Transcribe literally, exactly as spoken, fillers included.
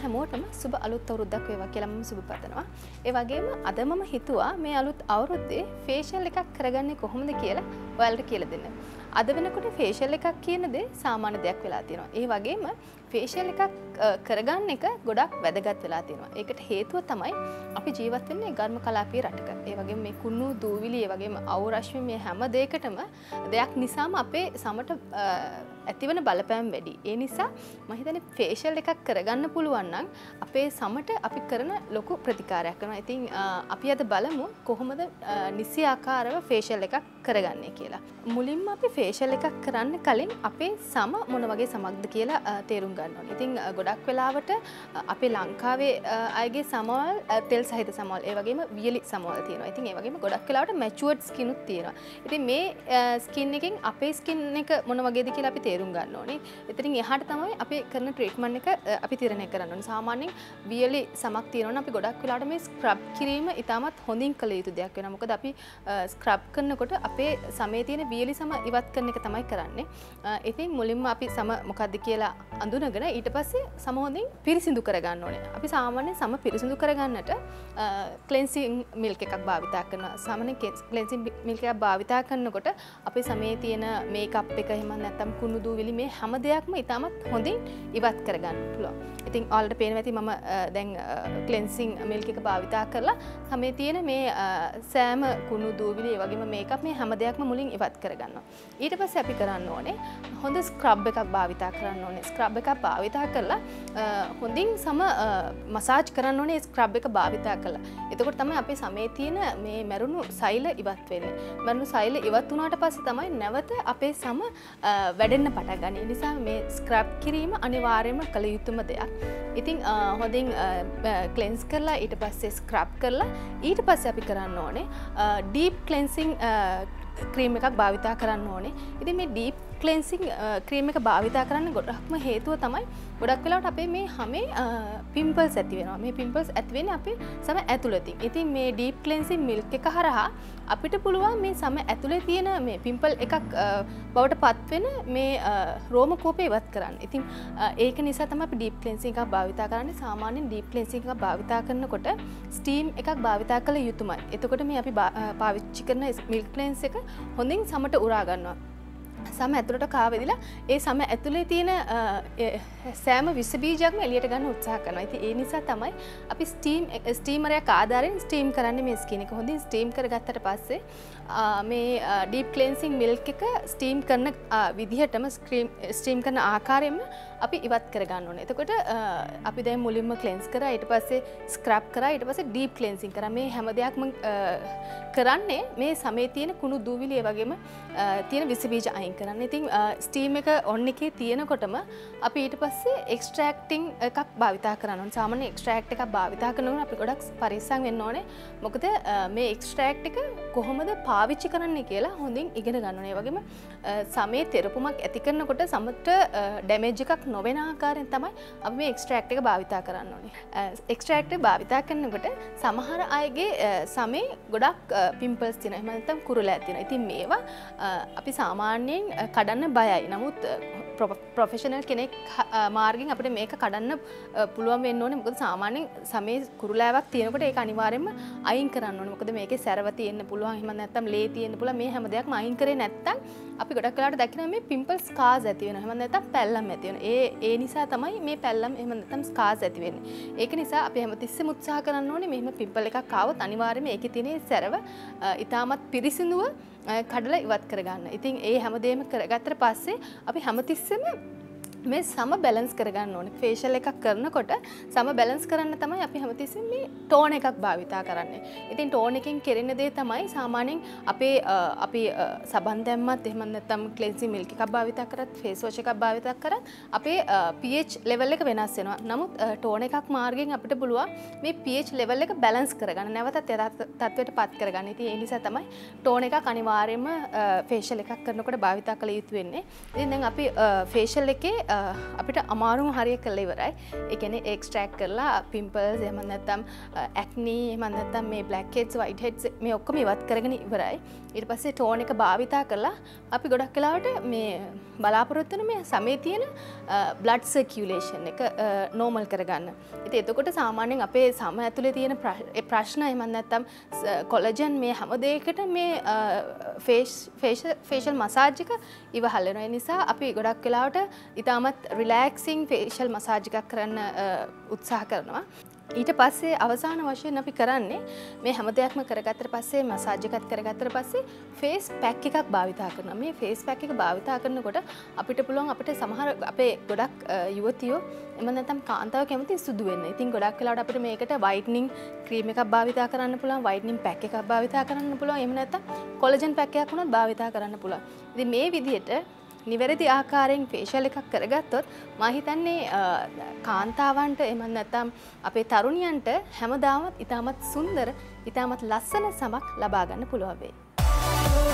හැමෝටම සුබ අලුත් අවුරුද්දක් වේවා කියලා මම සුබ පතනවා. ඒ වගේම අද මම හිතුවා මේ අලුත් අවුරුද්දේ ෆේෂියල් එකක් කරගන්නේ කොහොමද කියලා ඔයාලට කියලා දෙන්න. අද වෙනකොට ෆේෂියල් එකක් කියන දේ සාමාන්‍ය දෙයක් වෙලා තියෙනවා. ඒ වගේම ෆේෂියල් එකක් කරගන්න එක ගොඩක් වැදගත් වෙලා තියෙනවා. ඒකට හේතුව තමයි අපි ජීවත් වෙන්නේ ඝර්ම කලාපීය රටක. ඒ වගේම මේ කුණු දූවිලි ඒ වගේම අවු රශ්මි මේ හැම දෙයකටම දෙයක් නිසාම අපේ සමට ඇතිවන බලපෑම් වැඩි. ඒ නිසා මම හිතන්නේ ෆේෂියල් එකක් කරගන්න පුළුවන් නම් අපේ සමට අපි කරන ලොකු ප්‍රතිකාරයක් කරනවා. ඉතින් අපි අද බලමු කොහොමද නිසි ආකාරව ෆේෂියල් එකක් කරගන්නේ කියලා. මුලින්ම අපි ෆේෂියල් එකක් කරන්න කලින් අපේ සම මොන වගේ සමක්ද කියලා තේරුම් ගන්න ඕනේ. ඉතින් ගොඩක් වෙලාවට අපේ ලංකාවේ අයගේ සමවල් තෙල් සහිත සමවල් ඒ වගේම වියලි සමවල් තියෙනවා. ඉතින් ඒ වගේම ගොඩක් වෙලාවට මැචුවර්ඩ් ස්කින් උත් තියෙනවා. ඉතින් මේ ස්කින් එකෙන් අපේ ස්කින් එක මොන වගේද කියලා අපි තේරුම් ගන්න ඕනේ. එතනින් එහාට තමයි අපි කරන ට්‍රීට්මන්ට් එක අපි තීරණය කරන්න ඕනේ. සාමාන්‍යයෙන් වියලි සමක් තියෙනවා නම් අපි ගොඩක් වෙලාවට මේ ස්ක්‍රබ් කිරීම ඉතාමත් හොඳින් කළ යුතු දෙයක් වෙනවා. මොකද අපි ස්ක්‍රබ් කරනකොට අපේ සමේ තියෙන වියලි සම ඉවත් කරන එක තමයි කරන්නේ. ඉතින් මුලින්ම අපි සම මොකද්ද කියලා අඳුනගෙන ඊට පස්සේ සම හොඳින් පිරිසිදු කරගන්න ඕනේ. අපි සාමාන්‍යයෙන් සම පිරිසිදු කරගන්නට ක්ලෙන්සිං මිල්ක් එකක් භාවිතා කරනවා. සාමාන්‍යයෙන් ක්ලෙන්සිං මිල්ක් එකක් භාවිතා කරනකොට අපේ සමේ තියෙන මේකප් එක එහෙම නැත්නම් කුණු දූවිලි මේ හැම දෙයක්ම ඉතාමත් හොඳින් ඉවත් කරගන්න පුළුවන්. ඉතින් ඔයාලට පේනවා ඇති මම දැන් ක්ලෙන්සිං මිල්ක් එක භාවිතා කරලා සමේ තියෙන මේ සෑම කුණු දූවිලි ඒ වගේම මේකප් මේ හැම දෙයක්ම මුලින් ඉවත් කරගන්නවා. ඊට පස්සේ අපි කරන්න ඕනේ හොඳ ස්ක්‍රබ් එකක් භාවිතා කරන්න ඕනේ. ස්ක්‍රබ් එකක් භාවිතා කරලා හොඳින් සම මසාජ් කරන්න ඕනේ ස්ක්‍රබ් එක භාවිතා කරලා. එතකොට තමයි අපේ සමේ තියෙන මේ මැරුණු සෛල ඉවත් වෙන්නේ. මැරුණු සෛල ඉවත් වුණාට පස්සේ තමයි නැවත අපේ සම වැඩෙන්න පටන් ගන්න. ඒ නිසා මේ ස්ක්‍රබ් කිරීම අනිවාර්යයෙන්ම කළ යුතුම දෙයක්. ඉතින් හොඳින් ක්ලෙන්ස් කරලා ඊට පස්සේ ස්ක්‍රබ් කරලා ඊට පස්සේ අපි කරන්න ඕනේ ඩීප් ක්ලෙන්සිං ක්‍රීම් එකක් භාවිතා කරන්න ඕනේ. ඉතින් මේ ඩීප් ක්ලෙන්සිං ක්‍රීම් එක භාවිතා කරන්න ගොඩක්ම හේතුව තමයි ගොඩක් වෙලාවට අපේ මේ හැමේ පිම්පල්ස් ඇති වෙනවා. මේ පිම්පල්ස් ඇති වෙන්නේ අපේ සම ඇතුළතින්. ඉතින් මේ ඩීප් ක්ලෙන්සිං මිල්ක් එක හරහා අපිට පුළුවන් මේ සම ඇතුලේ තියෙන මේ පිම්පල් එකක් බවට පත් වෙන මේ රෝම කෝපය ඉවත් කරන්න. ඉතින් ඒක නිසා තමයි අපි ඩීප් ක්ලෙන්සිං එකක් භාවිතා කරන්නේ. සාමාන්‍යයෙන් ඩීප් ක්ලෙන්සිං එකක් භාවිතා කරනකොට ස්ටීම් එකක් භාවිතා කළ යුතුමයි. එතකොට මේ අපි පාවිච්චි කරන මිල්ක් ක්ලෙන්ස් එක හොඳින් සමට උරා ගන්නවා. සම ඇතුළට කාවැදිලා ඒ සම ඇතුලේ තියෙන සෑම විස බීජයක්ම එළියට ගන්න උත්සාහ කරනවා. ඉතින් ඒ නිසා තමයි අපි ස්ටීම් ස්ටීමරයක් ආධාරයෙන් ස්ටීම් කරන්නේ මේ ස්කින් එක. හොඳින් ස්ටීම් කරගත්තට පස්සේ මේ ඩීප් ක්ලෙන්සිං මිල්ක් එක ස්ටීම් කරන විදිහටම ස්ටීම් කරන ආකාරයෙන්ම අපි ඉවත් කරගන්න ඕනේ. එතකොට අපි දැන් මුලින්ම ක්ලෙන්ස් කරා ඊට පස්සේ ස්ක්‍රබ් කරා ඊට පස්සේ ඩීප් ක්ලෙන්සිං කරා. මේ හැම දෙයක්ම කරන්නේ මේ සමේ තියෙන කුණු දූවිලි ඒ වගේම තියෙන විස බීජ අයින් කරන්න. ඉතින් ස්ටීම් එක ඔන් එකේ තියෙනකොටම අපි ඊට පස්සේ එක්ස්ට්‍රැක්ටිං එකක් භාවිතා කරන්න ඕනේ. සාමාන්‍ය එක්ස්ට්‍රැක්ට් එකක් භාවිතා කරනකොට අපි ගොඩක් පරිස්සම් වෙන්න ඕනේ. මොකද මේ එක්ස්ට්‍රැක්ට් එක කොහොමද පාවිච්චි කරන්නේ කියලා හොඳින් ඉගෙන ගන්න ඕනේ. ඒ වගේම සමේ තෙරපුමක් ඇති කරනකොට සමට ඩැමේජ් එකක් නොවන ආකාරයෙන් තමයි අපි මේ එක්ස්ට්‍රැක්ට් එක භාවිතා කරන්න ඕනේ. එක්ස්ට්‍රැක්ට් එක භාවිතා කරනකොට සමහර අයගේ සමේ ගොඩක් පිම්පල්ස් තියෙනවා. එහෙම නැත්නම් කුරුලා තියෙනවා. ඉතින් මේවා අපි සාමාන්‍යයෙන් කඩන්න බයයි. නමුත් ප්‍රොෆෙෂනල් කෙනෙක් මාර්ගෙන් අපිට මේක කඩන්න පුළුවන් වෙන්න ඕනේ. මොකද සාමාන්‍යයෙන් සමේ කුරුලාවක් තියෙනකොට ඒක අනිවාර්යයෙන්ම අයින් කරන්න ඕනේ. මොකද මේකේ සැරව තියෙන්න පුළුවන්. එහෙම නැත්නම් ලේ තියෙන්න පුළුවන්. මේ හැම දෙයක්ම අයින් කරේ නැත්නම් අපි ගොඩක් වෙලාවට දකිනවා මේ පිම්පල් ස්කාර්ස් ඇති වෙනවා. එහෙම නැත්නම් පැල්ලම් ඇති වෙනවා. ඒ ඒ නිසා තමයි මේ පැල්ලම් එහෙම නැත්නම් ස්කාර්ස් ඇති වෙන්නේ. ඒක නිසා අපි හැමතිස්සෙම උත්සාහ කරන්න ඕනේ මෙහෙම පිම්පල් එකක් ආවොත් අනිවාර්යයෙන්ම ඒකේ තියෙන සැරව ඉතාමත් පිරිසිදුව කඩලා ඉවත් කරගන්න. ඉතින් ඒ හැමදේම කරගත්තට පස්සේ අපි හැමතිස්සෙම මේ සම බැලන්ස් කරගන්න ඕනේ. ෆේෂියල් එකක් කරනකොට සම බැලන්ස් කරන්න තමයි අපි හැමතිස්සෙම මේ ටෝන් එකක් භාවිතා කරන්නේ. ඉතින් ටෝන් එකෙන් කෙරෙන දේ තමයි සාමාන්‍යයෙන් අපේ අපි සබන් දැම්මත් එහෙම නැත්නම් ක්ලෙන්සිං මිල්ක් එකක් භාවිතා කරත් ෆේස් වොෂ් එකක් භාවිතා කරත් අපේ pH ලෙවල් එක වෙනස් වෙනවා. නමුත් ටෝන් එකක් මාර්ගෙන් අපිට පුළුවන් මේ pH ලෙවල් එක බැලන්ස් කරගන්න. නැවතත් තත්ත්වයට පත් කරගන්න. ඉතින් ඒ නිසා තමයි ටෝන් එකක් අනිවාර්යයෙන්ම ෆේෂියල් එකක් කරනකොට භාවිතා කළ යුතු වෙන්නේ. ඉතින් දැන් අපි ෆේෂියල් එකේ අපිට අමාරුම හරිය කළා ඉවරයි. ඒ කියන්නේ එක්ස්ට්‍රැක්ට් කරලා පිම්පල්ස් එහෙම නැත්නම් ඇක්නි එහෙම නැත්නම් මේ බ්ලැක් හෙඩ්ස් වයිට් හෙඩ්ස් මේ ඔක්කොම ඉවත් කරගෙන ඉවරයි. ඊට පස්සේ ටෝන් එක භාවිතා කරලා අපි ගොඩක් වෙලාවට මේ බලාපොරොත්තු වෙන මේ සමේ තියෙන බ්ලඩ් සර්කියුලේෂන් එක නෝමල් කරගන්න. ඉතින් එතකොට සාමාන්‍යයෙන් අපේ සම ඇතුලේ තියෙන ප්‍රශ්න එහෙම නැත්නම් කොලජන් මේ හැම දෙයකට මේ ෆේස් ෆේෂල් මසාජ් එක ඉවහල් වෙනවා. ඒ නිසා අපි ගොඩක් වෙලාවට ඉතාමත් රිලැක්සිං ෆේෂල් මසාජ් එකක් කරන්න උත්සාහ කරනවා. ඊට පස්සේ අවසාන වශයෙන් අපි කරන්නේ මේ හැම දෙයක්ම කරගත්තට පස්සේ මසාජ් එකත් කරගත්තට පස්සේ ෆේස් පැක් එකක් භාවිතා කරනවා. මේ ෆේස් පැක් එක භාවිතා කරනකොට අපිට පුළුවන් අපිට සමහර අපේ ගොඩක් යුවතියෝ එම නැත්නම් කාන්තාව කැමති සුදු වෙන්න. ඉතින් ගොඩක් වෙලාවට අපිට මේකට වයිට්නින් ක්‍රීම් එකක් භාවිතා කරන්න පුළුවන්, වයිට්නින් පැක් එකක් භාවිතා කරන්න පුළුවන්. එහෙම නැත්නම් කොලජන් පැක් එකක් උනත් භාවිතා කරන්න පුළුවන්. ඉතින් මේ විදිහට නිවැරදි ආකාරයෙන් ෆේෂල් එකක් කරගත්තොත් මම හිතන්නේ කාන්තාවන්ට එහෙම නැත්නම් අපේ තරුණියන්ට හැමදාමත් ඉතාමත් සුන්දර, ඉතාමත් ලස්සන සමක් ලබා ගන්න පුළුවන් වෙයි.